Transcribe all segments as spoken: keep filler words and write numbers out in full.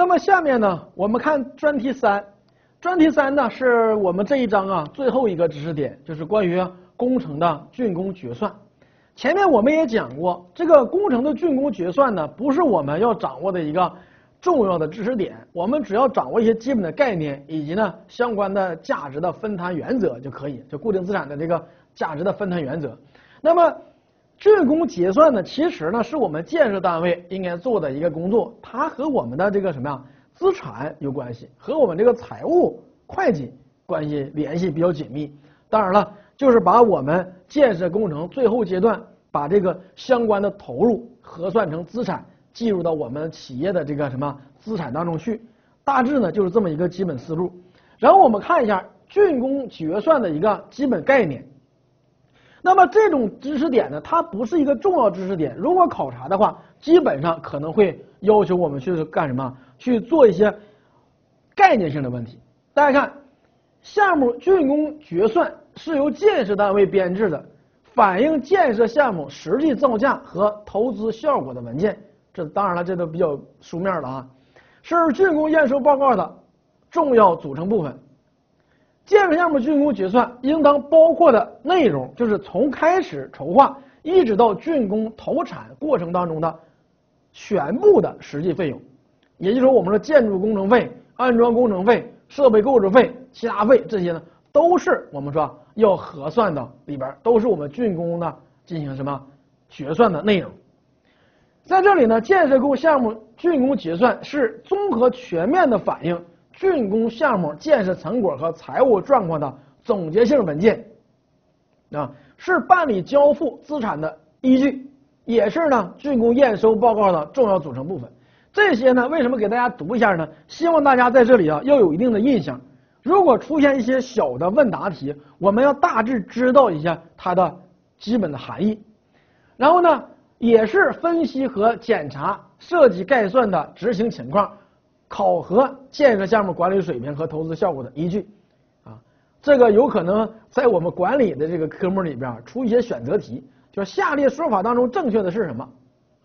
那么下面呢，我们看专题三。专题三呢，是我们这一章啊最后一个知识点，就是关于工程的竣工决算。前面我们也讲过，这个工程的竣工决算呢，不是我们要掌握的一个重要的知识点，我们只要掌握一些基本的概念，以及呢相关的价值的分摊原则就可以，就固定资产的这个价值的分摊原则。那么竣工结算呢，其实呢是我们建设单位应该做的一个工作，它和我们的这个什么呀资产有关系，和我们这个财务会计关系联系比较紧密。当然了，就是把我们建设工程最后阶段把这个相关的投入核算成资产，计入到我们企业的这个什么资产当中去。大致呢就是这么一个基本思路。然后我们看一下竣工决算的一个基本概念。那么这种知识点呢，它不是一个重要知识点，如果考察的话，基本上可能会要求我们去干什么？去做一些概念性的问题。大家看，项目竣工决算是由建设单位编制的，反映建设项目实际造价和投资效果的文件。这当然了，这都比较书面了啊，是竣工验收报告的重要组成部分。建设项目竣工决算应当包括的内容，就是从开始筹划一直到竣工投产过程当中的全部的实际费用。也就是说，我们的建筑工程费、安装工程费、设备购置费、其他费这些呢，都是我们说要核算的里边，都是我们竣工呢进行什么决算的内容。在这里呢，建设工项目竣工结算是综合全面的反映竣工项目建设成果和财务状况的总结性文件，啊，是办理交付资产的依据，也是呢竣工验收报告的重要组成部分。这些呢，为什么给大家读一下呢？希望大家在这里啊要有一定的印象。如果出现一些小的问答题，我们要大致知道一下它的基本的含义。然后呢，也是分析和检查设计概算的执行情况，考核建设项目管理水平和投资效果的依据。啊，这个有可能在我们管理的这个科目里边出一些选择题，就是下列说法当中正确的是什么？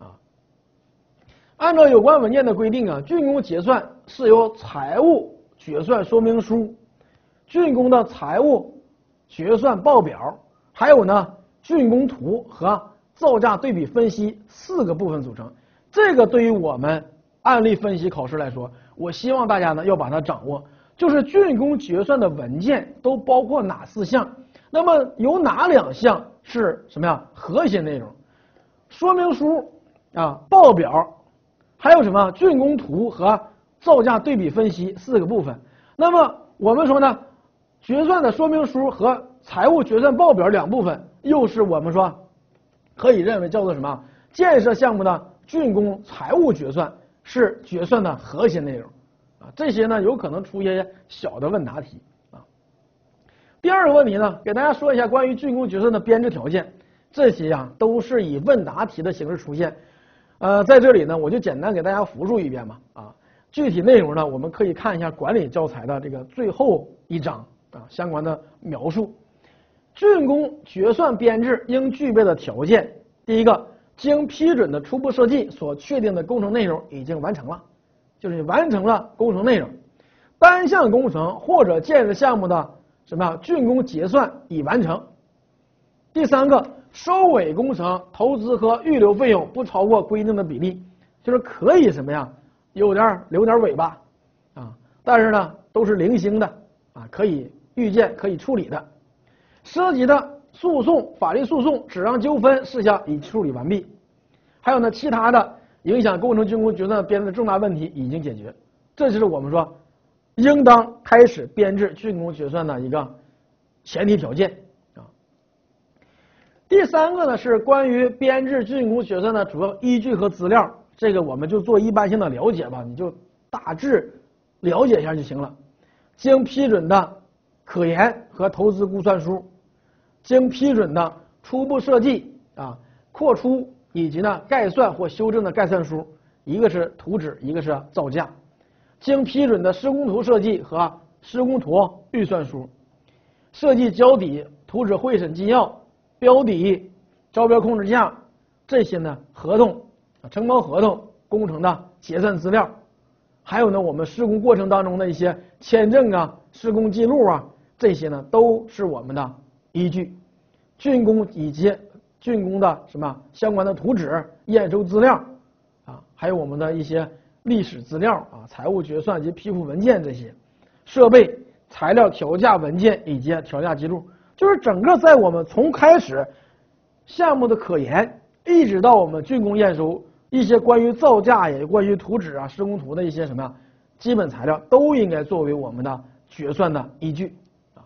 按照有关文件的规定啊，竣工结算是由财务决算说明书、竣工的财务决算报表，还有呢竣工图和造价对比分析四个部分组成。这个对于我们案例分析考试来说，我希望大家呢要把它掌握，就是竣工决算的文件都包括哪四项，那么有哪两项是什么呀核心内容？说明书啊、报表。还有什么竣工图和造价对比分析四个部分。那么我们说呢，决算的说明书和财务决算报表两部分，又是我们说可以认为叫做什么？建设项目的竣工财务决算是决算的核心内容啊。这些呢有可能出现小的问答题啊。第二个问题呢，给大家说一下关于竣工决算的编制条件，这些呀都是以问答题的形式出现。呃，在这里呢，我就简单给大家复述一遍吧。啊，具体内容呢，我们可以看一下管理教材的这个最后一章啊相关的描述。竣工决算编制应具备的条件，第一个，经批准的初步设计所确定的工程内容已经完成了，就是你完成了工程内容。单项工程或者建设项目的什么呀竣工结算已完成。第三个，收尾工程投资和预留费用不超过规定的比例，就是可以什么呀，有点留点尾巴啊，但是呢都是零星的啊，可以预见可以处理的。涉及的诉讼、法律诉讼、质量纠纷事项已处理完毕。还有呢，其他的影响工程竣工决算编制的重大问题已经解决。这就是我们说应当开始编制竣工决算的一个前提条件。第三个呢是关于编制竣工决算的主要依据和资料，这个我们就做一般性的了解吧，你就大致了解一下就行了。经批准的可研和投资估算书，经批准的初步设计啊、扩出以及呢概算或修正的概算书，一个是图纸，一个是造价。经批准的施工图设计和施工图预算书，设计交底、图纸会审纪要、标底、招标控制价，这些呢合同、承包合同、工程的结算资料， 还有呢，我们施工过程当中的一些签证啊、施工记录啊，这些呢都是我们的依据。竣工以及竣工的什么相关的图纸、验收资料啊，还有我们的一些历史资料啊、财务决算及批复文件这些，设备、材料调价文件以及调价记录，就是整个在我们从开始项目的可研，一直到我们竣工验收。一些关于造价也关于图纸啊、施工图的一些什么呀基本材料，都应该作为我们的决算的依据啊。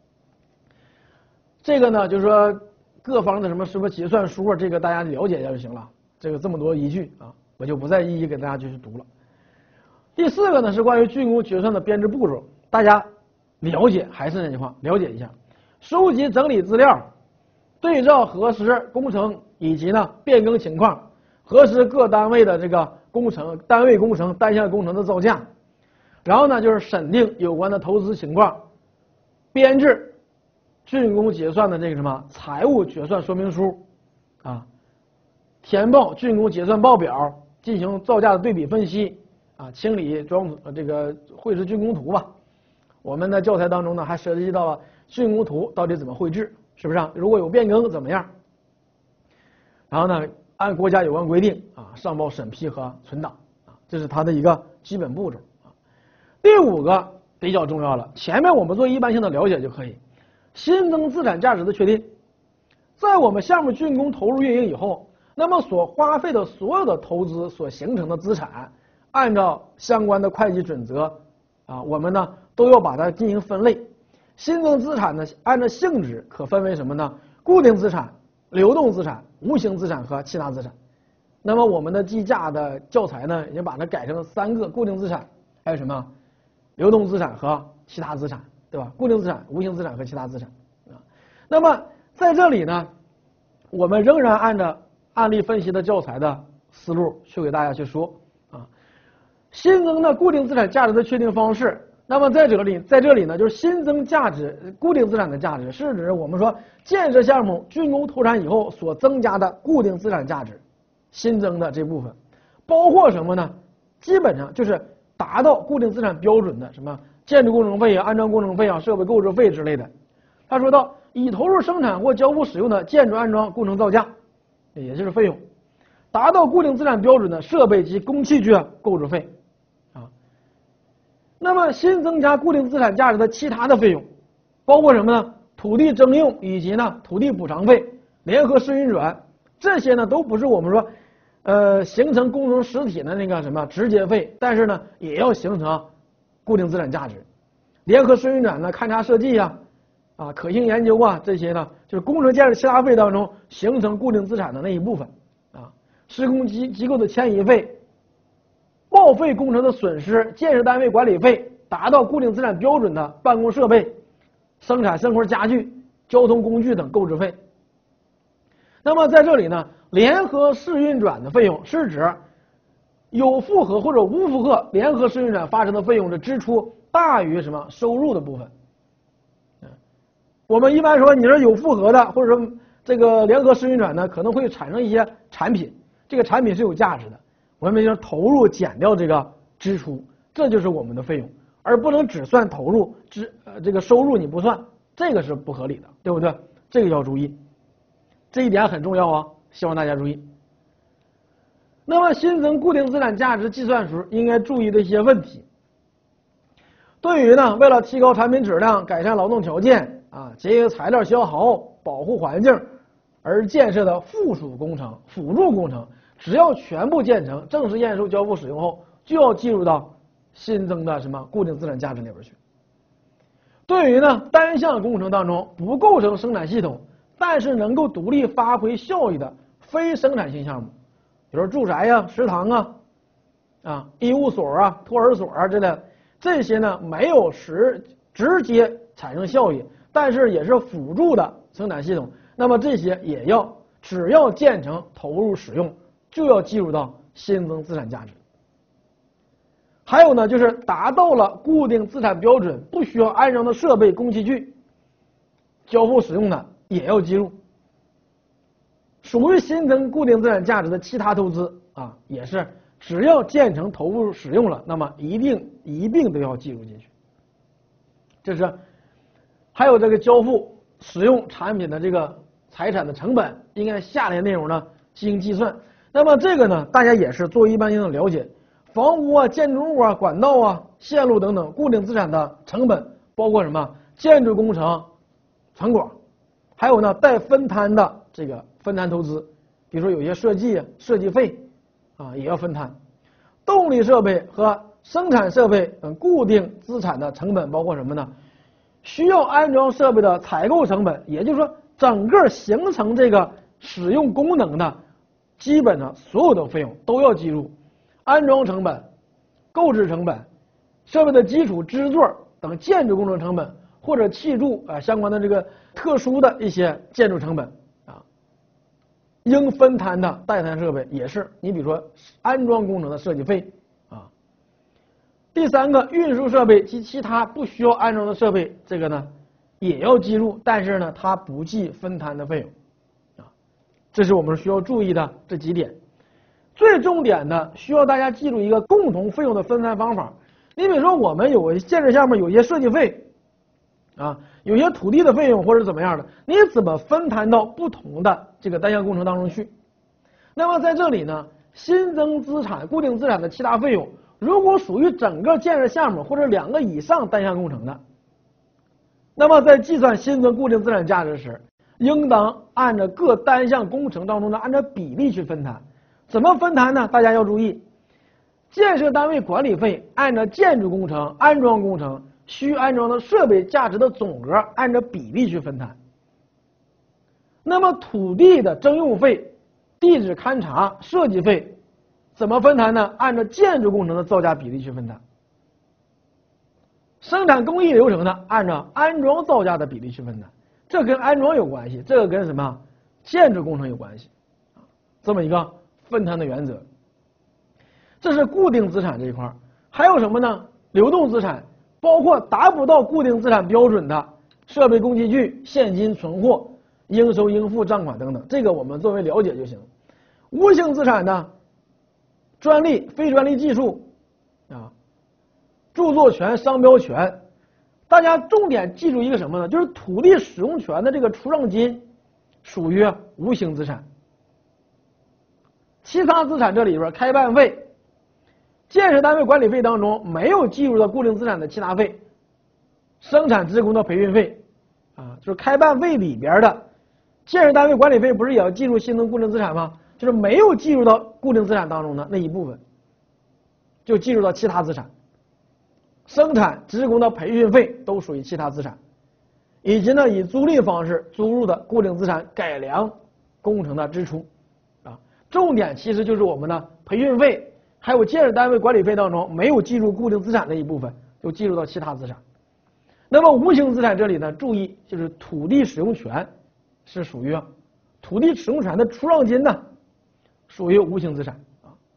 这个呢，就是说各方的什么什么结算书啊，这个大家了解一下就行了。这个这么多依据啊，我就不再一一给大家继续读了。第四个呢是关于竣工决算的编制步骤，大家了解还是那句话，了解一下，收集整理资料，对照核实工程以及呢变更情况。核实各单位的这个工程、单位工程、单项工程的造价，然后呢就是审定有关的投资情况，编制竣工结算的这个什么财务决算说明书，啊，填报竣工结算报表，进行造价的对比分析，啊，清理装这个绘制竣工图吧。我们的教材当中呢还涉及到了竣工图到底怎么绘制，是不是啊？如果有变更怎么样？然后呢？按国家有关规定啊，上报审批和存档啊，这是它的一个基本步骤啊。第五个比较重要了，前面我们做一般性的了解就可以。新增资产价值的确定，在我们项目竣工投入运营以后，那么所花费的所有的投资所形成的资产，按照相关的会计准则啊，我们呢都要把它进行分类。新增资产呢，按照性质可分为什么呢？固定资产、流动资产、无形资产和其他资产。那么我们的计价的教材呢，已经把它改成了三个：固定资产，还有什么流动资产和其他资产，对吧？固定资产、无形资产和其他资产啊。那么在这里呢，我们仍然按照案例分析的教材的思路去给大家去说啊。新增的固定资产价值的确定方式。那么在这里，在这里呢，就是新增价值，固定资产的价值是指我们说建设项目竣工投产以后所增加的固定资产价值，新增的这部分，包括什么呢？基本上就是达到固定资产标准的什么建筑工程费啊、安装工程费啊、设备购置费之类的。他说到已投入生产或交付使用的建筑安装工程造价，也就是费用，达到固定资产标准的设备及工器具购置费。那么新增加固定资产价值的其他的费用，包括什么呢？土地征用以及呢土地补偿费、联合试运转，这些呢都不是我们说，呃形成工程实体的那个什么直接费，但是呢也要形成固定资产价值。联合试运转呢、勘察设计呀、啊、啊可行研究啊这些呢，就是工程建设其他费当中形成固定资产的那一部分啊。施工机机构的迁移费。报废工程的损失、建设单位管理费，达到固定资产标准的办公设备、生产生活家具、交通工具等购置费。那么在这里呢，联合试运转的费用是指有负荷或者无负荷联合试运转发生的费用的支出大于什么收入的部分。我们一般说，你说有负荷的，或者说这个联合试运转呢，可能会产生一些产品，这个产品是有价值的。我们就投入减掉这个支出，这就是我们的费用，而不能只算投入，支呃这个收入你不算，这个是不合理的，对不对？这个要注意，这一点很重要啊，希望大家注意。那么新增固定资产价值计算时应该注意的一些问题，对于呢，为了提高产品质量、改善劳动条件啊、节约材料消耗、保护环境而建设的附属工程、辅助工程。只要全部建成、正式验收、交付使用后，就要计入到新增的什么固定资产价值里边去。对于呢单项工程当中不构成生产系统，但是能够独立发挥效益的非生产性项目，比如住宅呀、食堂啊、啊医务所啊、托儿所啊之类的，这些呢没有实直接产生效益，但是也是辅助的生产系统，那么这些也要只要建成、投入使用。就要计入到新增资产价值。还有呢，就是达到了固定资产标准，不需要安装的设备、工器具，交付使用的也要计入。属于新增固定资产价值的其他投资啊，也是只要建成投入使用了，那么一定一并都要计入进去。这是还有这个交付使用产品的这个财产的成本，应该下列内容呢进行计算。那么这个呢，大家也是作为一般性的了解，房屋啊、建筑物啊、管道啊、线路等等固定资产的成本，包括什么建筑工程成果，还有呢待分摊的这个分摊投资，比如说有些设计设计费啊也要分摊。动力设备和生产设备等固定资产的成本包括什么呢？需要安装设备的采购成本，也就是说整个形成这个使用功能的基本的所有的费用都要计入，安装成本、购置成本、设备的基础支座等建筑工程成本，或者砌筑啊相关的这个特殊的一些建筑成本啊，应分摊的待摊设备也是，你比如说安装工程的设计费啊。第三个，运输设备及其他不需要安装的设备，这个呢也要计入，但是呢它不计分摊的费用啊，这是我们需要注意的这几点。最重点的需要大家记住一个共同费用的分摊方法。你比如说我们有建设项目有些设计费啊，有些土地的费用或者怎么样的，你怎么分摊到不同的这个单项工程当中去？那么在这里呢，新增资产、固定资产的其他费用，如果属于整个建设项目或者两个以上单项工程的，那么在计算新增固定资产价值时，应当按照各单项工程当中的按照比例去分摊。怎么分摊呢？大家要注意，建设单位管理费按照建筑工程、安装工程需安装的设备价值的总额按照比例去分摊。那么土地的征用费、地质勘察、设计费怎么分摊呢？按照建筑工程的造价比例去分摊。生产工艺流程呢，按照安装造价的比例去分摊。这跟安装有关系，这个跟什么建筑工程有关系，这么一个分摊的原则。这是固定资产这一块。还有什么呢？流动资产，包括达不到固定资产标准的设备工器具、现金存货、应收应付账款等等，这个我们作为了解就行。无形资产呢，专利、非专利技术啊，著作权、商标权。大家重点记住一个什么呢？就是土地使用权的这个出让金属于无形资产。其他资产这里边，开办费、建设单位管理费当中没有计入的固定资产的其他费，生产职工的培训费啊，就是开办费里边的建设单位管理费不是也要计入新增固定资产吗？就是没有计入到固定资产当中的那一部分，就计入到其他资产。生产职工的培训费都属于其他资产，以及呢以租赁方式租入的固定资产改良工程的支出啊，重点其实就是我们的培训费还有建设单位管理费当中没有计入固定资产那一部分，就计入到其他资产。那么无形资产这里呢，注意就是土地使用权是属于土地使用权的出让金呢，属于无形资产。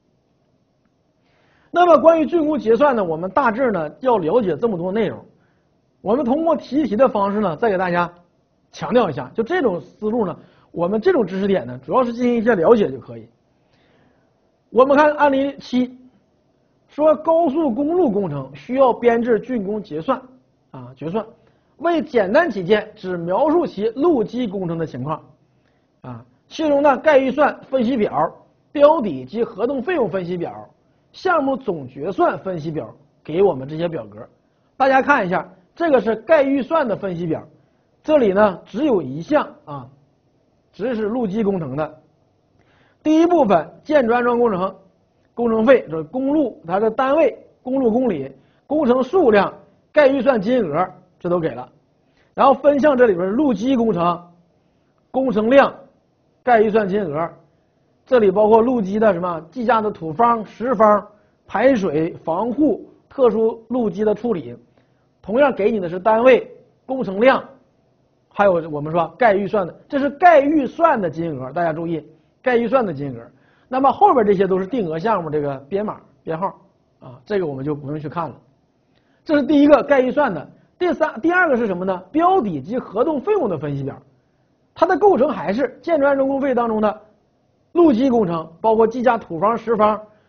那么关于竣工结算呢，我们大致呢要了解这么多内容。我们通过提题的方式呢，再给大家强调一下，就这种思路呢，我们这种知识点呢，主要是进行一些了解就可以。我们看案例七，说高速公路工程需要编制竣工结算啊决算，为简单起见，只描述其路基工程的情况啊，其中呢概预算分析表、标底及合同费用分析表、项目总决算分析表给我们这些表格，大家看一下，这个是概预算的分析表，这里呢只有一项啊，只是路基工程的。第一部分建筑安装工程工程费，就是公路它的单位、公路公里、工程数量、概预算金额，这都给了。然后分项这里边路基工程工程量、概预算金额。这里包括路基的什么计价的土方、石方、排水、防护、特殊路基的处理，同样给你的是单位、工程量，还有我们说概预算的，这是概预算的金额，大家注意，概预算的金额。那么后边这些都是定额项目这个编码编号啊，这个我们就不用去看了。这是第一个概预算的。第三、第二个是什么呢？标底及合同费用的分析表，它的构成还是建筑安装工费当中的路基工程，包括计价土方、石方、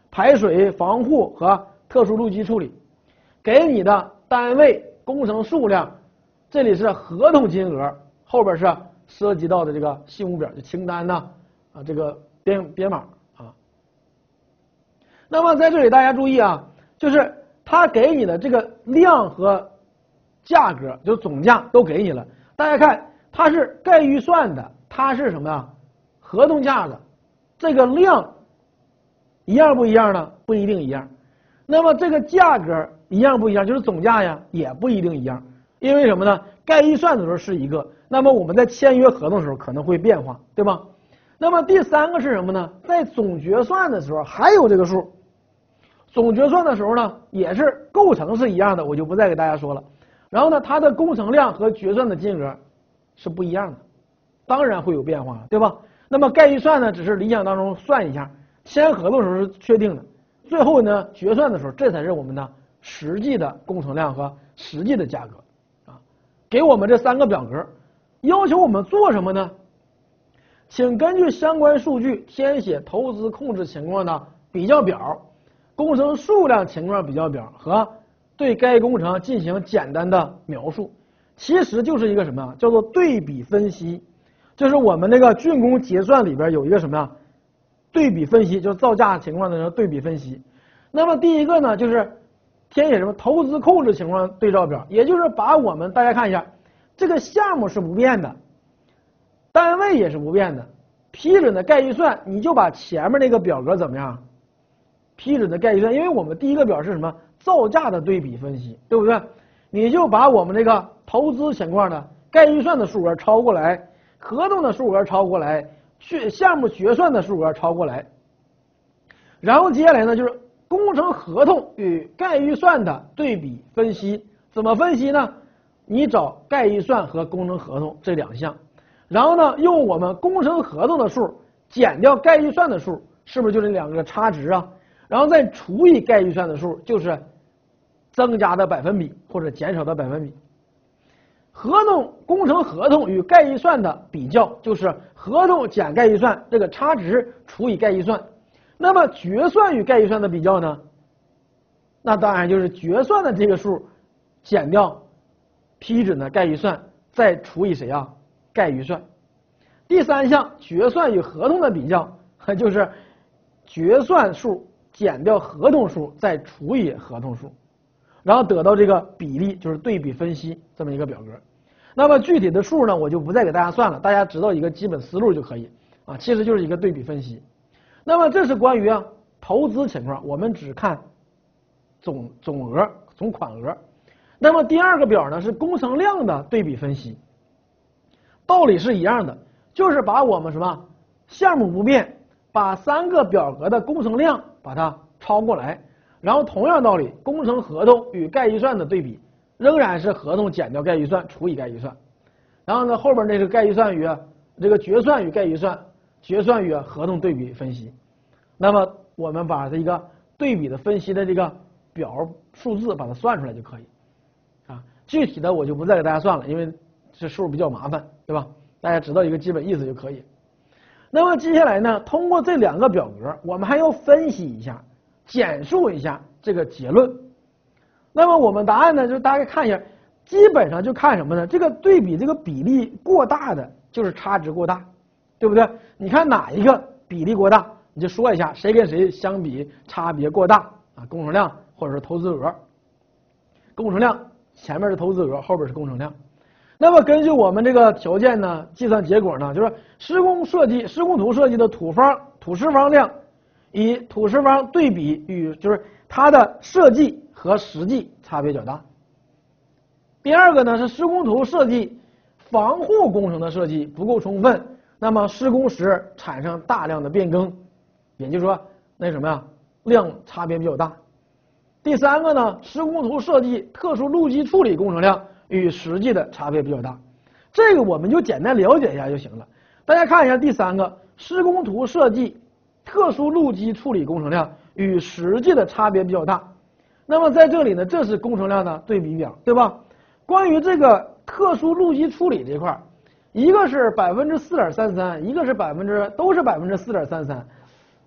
排水防护和特殊路基处理，给你的单位工程数量，这里是合同金额，后边是涉及到的这个细目表就清单呐啊这个编编码啊。那么在这里大家注意啊，就是他给你的这个量和价格，就总价都给你了。大家看，它是概预算的，它是什么呀？合同价的，这个量一样不一样呢？不一定一样。那么这个价格一样不一样？就是总价呀，也不一定一样。因为什么呢？概预算的时候是一个，那么我们在签约合同的时候可能会变化，对吧？那么第三个是什么呢？在总决算的时候还有这个数。总决算的时候呢，也是构成是一样的，我就不再给大家说了。然后呢，它的工程量和决算的金额是不一样的，当然会有变化，对吧？那么概预算呢，只是理想当中算一下，签合同的时候是确定的，最后呢，决算的时候，这才是我们的实际的工程量和实际的价格啊。给我们这三个表格，要求我们做什么呢？请根据相关数据填写投资控制情况的比较表。工程数量情况比较表和对该工程进行简单的描述，其实就是一个什么呀？叫做对比分析。就是我们那个竣工结算里边有一个什么呀？对比分析，就是造价情况的对比分析。那么第一个呢，就是填写什么投资控制情况对照表，也就是把我们大家看一下，这个项目是不变的，单位也是不变的，批准的概预算，你就把前面那个表格怎么样？批准的概预算，因为我们第一个表是什么？造价的对比分析，对不对？你就把我们这个投资情况的概预算的数额抄过来，合同的数额抄过来，去项目决算的数额抄过来，然后接下来呢就是工程合同与概预算的对比分析。怎么分析呢？你找概预算和工程合同这两项，然后呢用我们工程合同的数减掉概预算的数，是不是就这两个差值啊？然后再除以概预算的数，就是增加的百分比或者减少的百分比。合同工程合同与概预算的比较，就是合同减概预算，这个差值除以概预算。那么决算与概预算的比较呢？那当然就是决算的这个数减掉批准的概预算，再除以谁啊？概预算。第三项决算与合同的比较，就是决算数减掉合同数，再除以合同数，然后得到这个比例，就是对比分析这么一个表格。那么具体的数呢，我就不再给大家算了，大家知道一个基本思路就可以啊，其实就是一个对比分析。那么这是关于啊投资情况，我们只看总总额总款额。那么第二个表呢是工程量的对比分析，道理是一样的，就是把我们什么项目不变，把三个表格的工程量把它抄过来，然后同样道理，工程合同与概预算的对比，仍然是合同减掉概预算除以概预算，然后呢后边那个概预算与这个决算与概预算，决算与合同对比分析。那么我们把这个对比的分析的这个表数字把它算出来就可以啊，具体的我就不再给大家算了，因为这数比较麻烦，对吧？大家知道一个基本意思就可以。那么接下来呢，通过这两个表格，我们还要分析一下，简述一下这个结论。那么我们答案呢，就大概看一下，基本上就看什么呢？这个对比这个比例过大的，就是差值过大，对不对？你看哪一个比例过大，你就说一下谁跟谁相比差别过大啊？工程量或者是投资额。工程量前面是投资额，后边是工程量。那么根据我们这个条件呢，计算结果呢，就是施工设计施工图设计的土方土石方量与土石方对比与就是它的设计和实际差别较大。第二个呢是施工图设计防护工程的设计不够充分，那么施工时产生大量的变更，也就是说那什么呀，量差别比较大。第三个呢，施工图设计特殊路基处理工程量与实际的差别比较大，这个我们就简单了解一下就行了。大家看一下第三个，施工图设计特殊路基处理工程量与实际的差别比较大。那么在这里呢，这是工程量的对比表，对吧？关于这个特殊路基处理这块，一个是百分之四点三三，一个是百分之都是百分之四点三三。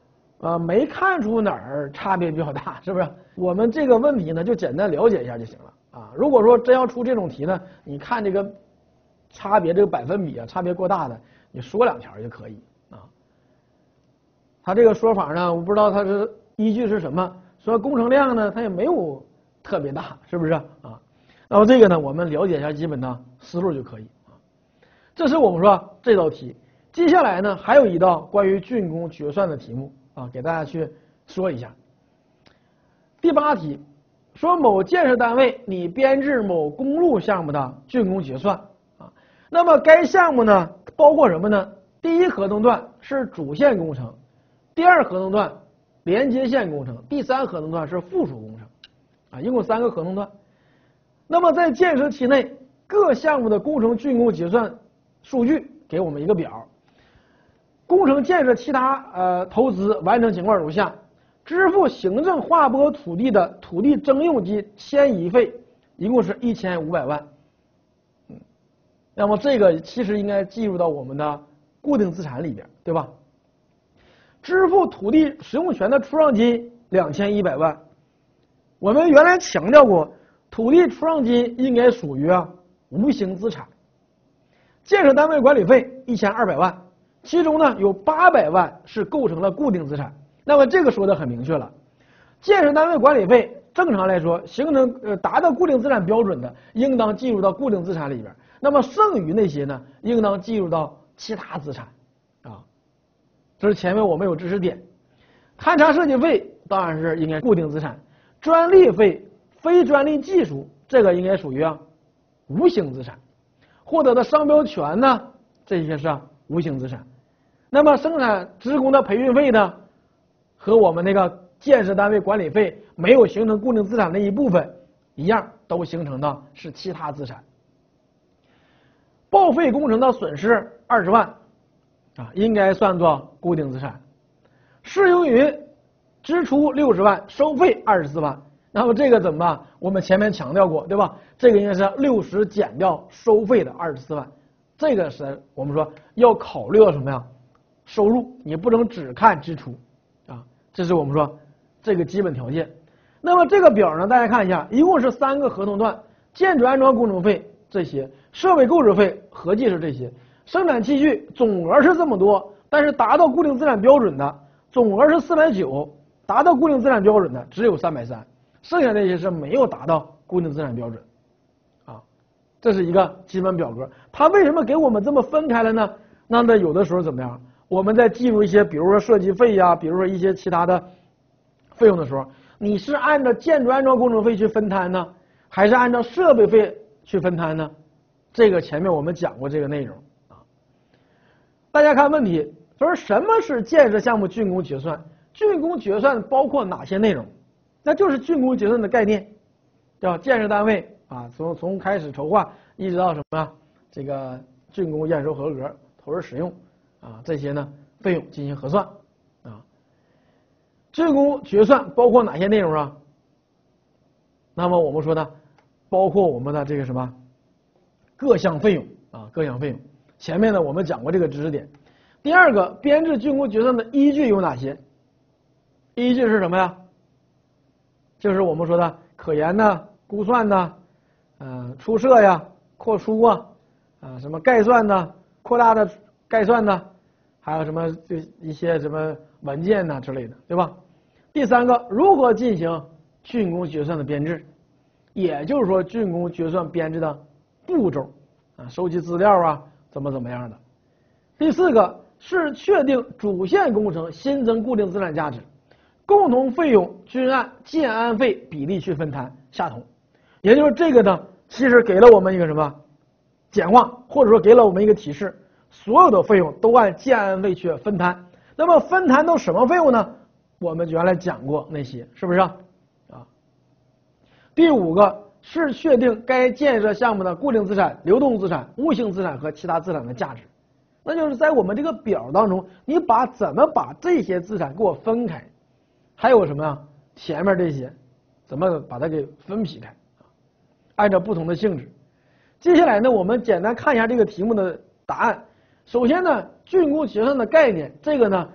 呃，没看出哪儿差别比较大，是不是？我们这个问题呢，就简单了解一下就行了啊。如果说真要出这种题呢，你看这个差别这个百分比啊，差别过大的，你说两条就可以啊。他这个说法呢，我不知道他是依据是什么，说工程量呢，它也没有特别大，是不是啊？然后这个呢，我们了解一下基本的思路就可以啊。这是我们说这道题。接下来呢，还有一道关于竣工决算的题目啊，给大家去说一下。第八题说某建设单位拟编制某公路项目的竣工决算啊，那么该项目呢包括什么呢？第一合同段是主线工程，第二合同段连接线工程，第三合同段是附属工程啊，一共三个合同段。那么在建设期内，各项目的工程竣工结算数据给我们一个表。工程建设其他呃投资完成情况如下：支付行政划拨土地的土地征用及迁移费一共是一千五百万。嗯，那么这个其实应该计入到我们的固定资产里边，对吧？支付土地使用权的出让金两千一百万。我们原来强调过，土地出让金应该属于啊无形资产。建设单位管理费一千二百万。其中呢有八百万是构成了固定资产，那么这个说的很明确了，建设单位管理费正常来说形成呃达到固定资产标准的，应当计入到固定资产里边，那么剩余那些呢，应当计入到其他资产啊。这是前面我们有知识点，勘察设计费当然是应该固定资产，专利费、非专利技术这个应该属于啊无形资产，获得的商标权呢，这些是啊无形资产。那么生产职工的培训费呢，和我们那个建设单位管理费没有形成固定资产的一部分一样，都形成的是其他资产。报废工程的损失二十万啊，应该算作固定资产。试营运支出六十万，收费二十四万。那么这个怎么办？我们前面强调过，对吧？这个应该是六十减掉收费的二十四万。这个是我们说要考虑到什么呀？收入，你不能只看支出啊，这是我们说这个基本条件。那么这个表呢，大家看一下，一共是三个合同段，建筑安装工程费这些，设备购置费合计是这些，生产器具总额是这么多，但是达到固定资产标准的总额是四百九，达到固定资产标准的只有三百三，剩下那些是没有达到固定资产标准啊。这是一个基本表格，它为什么给我们这么分开了呢？那它有的时候怎么样？我们在计入一些，比如说设计费呀，比如说一些其他的费用的时候，你是按照建筑安装工程费去分摊呢，还是按照设备费去分摊呢？这个前面我们讲过这个内容啊。大家看问题，说什么是建设项目竣工决算？竣工决算包括哪些内容？那就是竣工决算的概念，对吧？建设单位啊，从从开始筹划一直到什么这个竣工验收合格、投入使用。啊，这些呢费用进行核算啊。竣工决算包括哪些内容啊？那么我们说呢，包括我们的这个什么各项费用啊，各项费用。前面呢我们讲过这个知识点。第二个，编制竣工决算的依据有哪些？依据是什么呀？就是我们说的可研呐、估算呐、呃出设呀、扩出啊、啊什么概算呐、扩大的概算呐。还有什么就一些什么文件呐之类的，对吧？第三个，如何进行竣工决算的编制，也就是说竣工决算编制的步骤啊，收集资料啊，怎么怎么样的。第四个是确定主线工程新增固定资产价值，共同费用均按建安费比例去分摊下同，也就是这个呢，其实给了我们一个什么简化，或者说给了我们一个提示。所有的费用都按建安费去分摊，那么分摊到什么费用呢？我们原来讲过那些，是不是啊？啊。第五个是确定该建设项目的固定资产、流动资产、无形资产和其他资产的价值，那就是在我们这个表当中，你把怎么把这些资产给我分开，还有什么呀？前面这些怎么把它给分劈开？按照不同的性质。接下来呢，我们简单看一下这个题目的答案。首先呢，竣工决算的概念，这个呢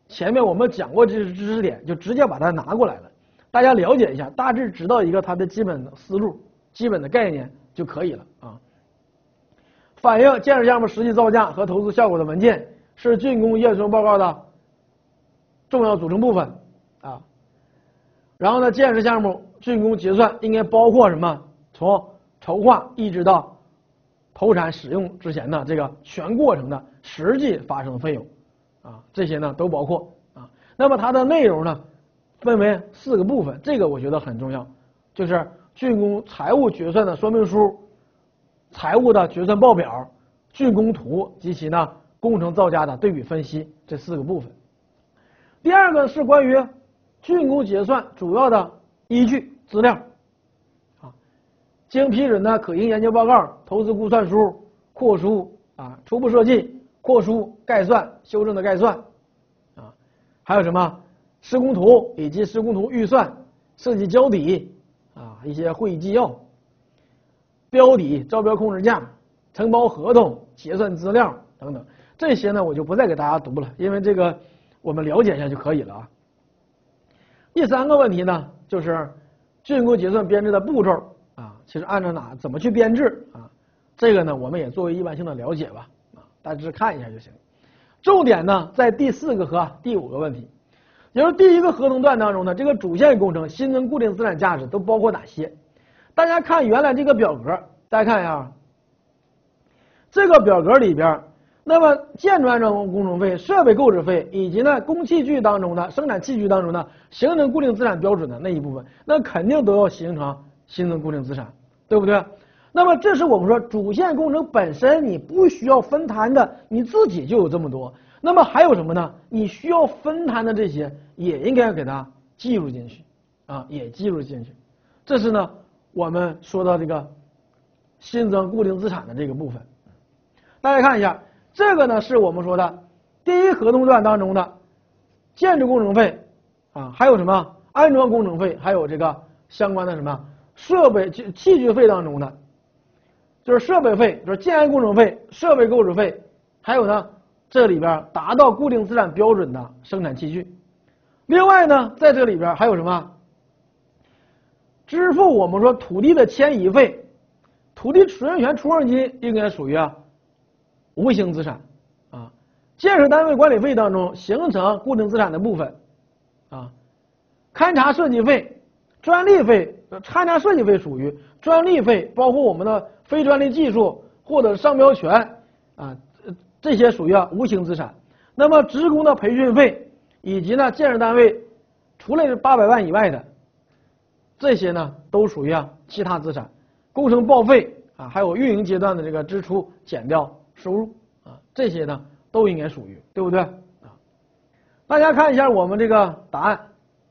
前面我们讲过这些知识点，就直接把它拿过来了，大家了解一下，大致知道一个它的基本的思路、基本的概念就可以了啊。反映建设项目实际造价和投资效果的文件是竣工验收报告的重要组成部分啊。然后呢，建设项目竣工结算应该包括什么？从筹划一直到投产使用之前的这个全过程的实际发生费用啊，这些呢都包括啊。那么它的内容呢，分为四个部分，这个我觉得很重要，就是竣工财务决算的说明书、财务的决算报表、竣工图及其呢工程造价的对比分析这四个部分。第二个是关于竣工结算主要的依据资料啊，经批准的可行研究报告、投资估算书、扩书啊、初步设计、扩书、概算、修正的概算啊，还有什么施工图以及施工图预算、设计交底啊、一些会议纪要、标底、招标控制价、承包合同、结算资料等等，这些呢我就不再给大家读了，因为这个我们了解一下就可以了啊。第三个问题呢，就是竣工结算编制的步骤啊，其实按照哪怎么去编制啊，这个呢我们也作为一般性的了解吧啊，大致看一下就行。重点呢在第四个和第五个问题，也就是第一个合同段当中呢，这个主线工程新增固定资产价值都包括哪些？大家看原来这个表格，大家看一下啊，这个表格里边。那么建筑安装工程费、设备购置费以及呢工器具当中的生产器具当中呢形成固定资产标准的那一部分，那肯定都要形成新增固定资产，对不对？那么这是我们说主线工程本身你不需要分摊的，你自己就有这么多。那么还有什么呢？你需要分摊的这些也应该给它计入进去啊，也计入进去。这是呢我们说到这个新增固定资产的这个部分，大家看一下。这个呢是我们说的第一合同段当中的建筑工程费啊，还有什么安装工程费，还有这个相关的什么设备器具费当中的，就是设备费，就是建安工程费、设备购置费，还有呢这里边达到固定资产标准的生产器具。另外呢，在这里边还有什么支付我们说土地的迁移费，土地使用权出让金应该属于啊。无形资产啊，建设单位管理费当中形成固定资产的部分啊，勘察设计费、专利费，勘察设计费属于专利费，包括我们的非专利技术或者商标权啊，这些属于啊无形资产。那么职工的培训费以及呢建设单位除了八百万以外的这些呢，都属于啊其他资产。工程报废啊，还有运营阶段的这个支出减掉。收入啊，这些呢都应该属于，对不对啊？大家看一下我们这个答案，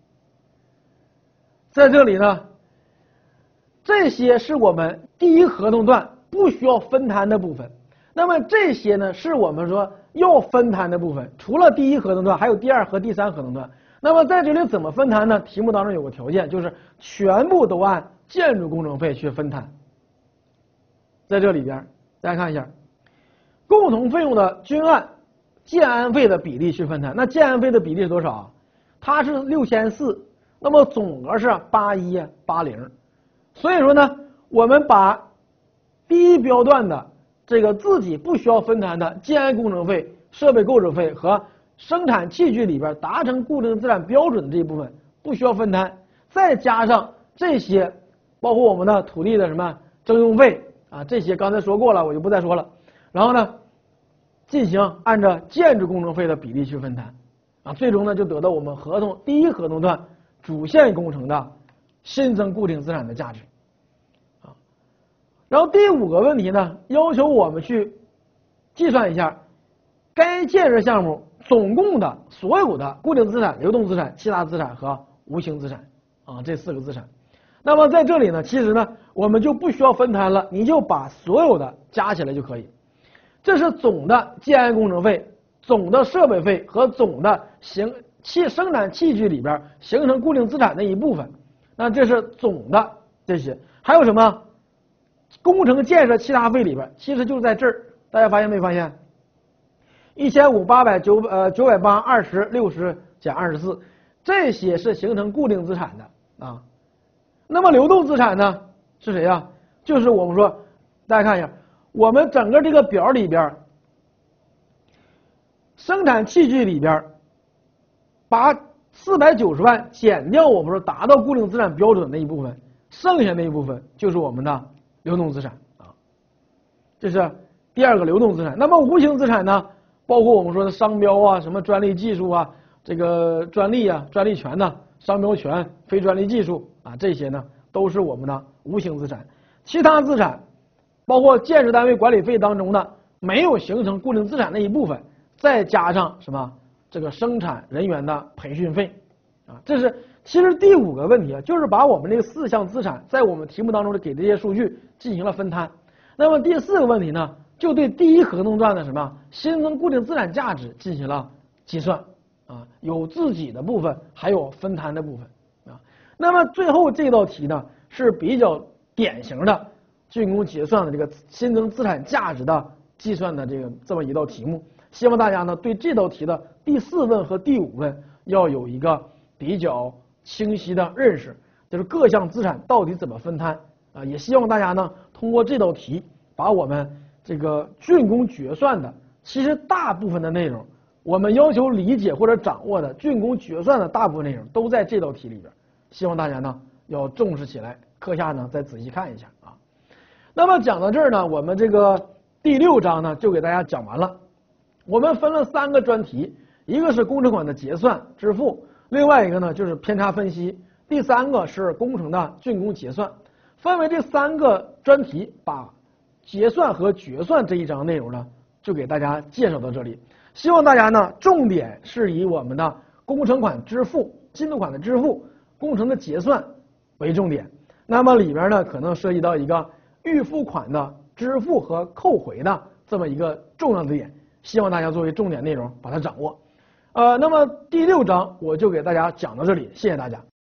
在这里呢，这些是我们第一合同段不需要分摊的部分。那么这些呢是我们说要分摊的部分，除了第一合同段，还有第二和第三合同段。那么在这里怎么分摊呢？题目当中有个条件，就是全部都按建筑工程费去分摊。在这里边，大家看一下。共同费用的均按建安费的比例去分摊，那建安费的比例是多少啊？它是六千四，那么总额是八一八零，所以说呢，我们把第一标段的这个自己不需要分摊的建安工程费、设备购置费和生产器具里边达成固定资产标准的这一部分不需要分摊，再加上这些，包括我们的土地的什么征用费啊，这些刚才说过了，我就不再说了。然后呢，进行按照建筑工程费的比例去分摊，啊，最终呢就得到我们合同第一合同段主线工程的新增固定资产的价值，啊，然后第五个问题呢，要求我们去计算一下该建设项目总共的所有的固定资产、流动资产、其他资产和无形资产，啊，这四个资产。那么在这里呢，其实呢我们就不需要分摊了，你就把所有的加起来就可以。这是总的建安工程费、总的设备费和总的形器生产器具里边形成固定资产的一部分。那这是总的这些，还有什么工程建设其他费里边，其实就在这儿，大家发现没发现？ 一千五八百九呃九百八二十六十减二十四，这些是形成固定资产的啊。那么流动资产呢是谁呀？就是我们说，大家看一下，我们整个这个表里边，生产器具里边，把四百九十万减掉我们说达到固定资产标准那一部分，剩下那一部分就是我们的流动资产啊。这是第二个流动资产。那么无形资产呢，包括我们说的商标啊、什么专利技术啊、这个专利啊、专利权呢、商标权、非专利技术啊，这些呢都是我们的无形资产。其他资产，包括建设单位管理费当中的没有形成固定资产那一部分，再加上什么这个生产人员的培训费啊，这是其实第五个问题啊，就是把我们这个四项资产在我们题目当中的给这些数据进行了分摊。那么第四个问题呢，就对第一合同段的什么新增固定资产价值进行了计算啊，有自己的部分，还有分摊的部分啊。那么最后这道题呢是比较典型的竣工结算的这个新增资产价值的计算的这个这么一道题目，希望大家呢对这道题的第四问和第五问要有一个比较清晰的认识，就是各项资产到底怎么分摊啊。也希望大家呢通过这道题，把我们这个竣工决算的其实大部分的内容，我们要求理解或者掌握的竣工决算的大部分内容都在这道题里边，希望大家呢要重视起来，课下呢再仔细看一下啊。那么讲到这儿呢，我们这个第六章呢就给大家讲完了。我们分了三个专题，一个是工程款的结算支付，另外一个呢就是偏差分析，第三个是工程的竣工结算。分为这三个专题，把结算和决算这一章内容呢就给大家介绍到这里。希望大家呢重点是以我们的工程款支付、进度款的支付、工程的结算为重点。那么里边呢可能涉及到一个预付款的支付和扣回的这么一个重要的点，希望大家作为重点内容把它掌握。呃，那么第六章我就给大家讲到这里，谢谢大家。